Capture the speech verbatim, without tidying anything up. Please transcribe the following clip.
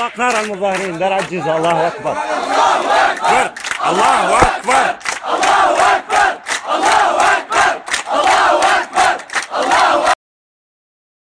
اطلق نار على المظاهرين درع الجيزة. الله اكبر. الله اكبر. الله اكبر. الله اكبر.